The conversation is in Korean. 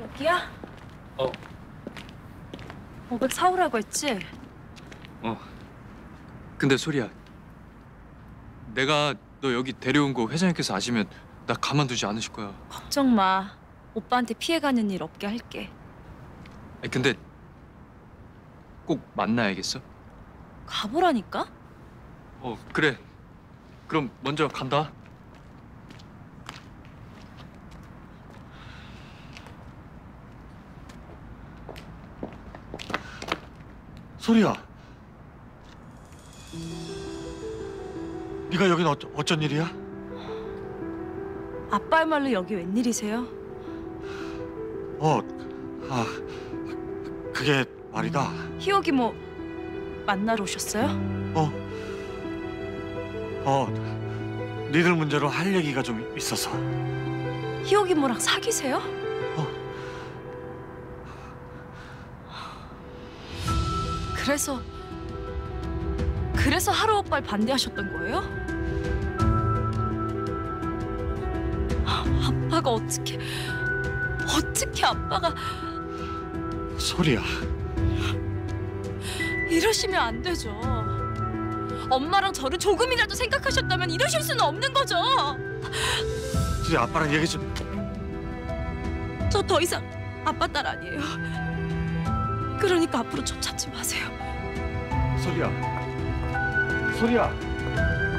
여기야? 어. 500 사오라고 했지? 근데 소리야. 내가 너 여기 데려온 거 회장님께서 아시면 나 가만두지 않으실 거야. 걱정 마. 오빠한테 피해가는 일 없게 할게. 아니, 근데 꼭 만나야겠어? 가보라니까? 그래. 그럼 먼저 간다. 소리야. 네가 여긴 어쩐 일이야? 아빠야말로 여기 웬일이세요? 그게 말이다. 희옥이 뭐 만나러 오셨어요? 니들 문제로 할 얘기가 좀 있어서. 희옥이 뭐랑 사귀세요? 그래서 하루 오빠를 반대하셨던 거예요? 아빠가 어떻게 아빠가 소리야. 이러시면 안 되죠. 엄마랑 저를 조금이라도 생각하셨다면 이러실 수는 없는 거죠. 소리야, 아빠랑 얘기 좀. 저 더 이상 아빠 딸 아니에요. 그러니까 앞으로 저 찾지 마세요. 소리야.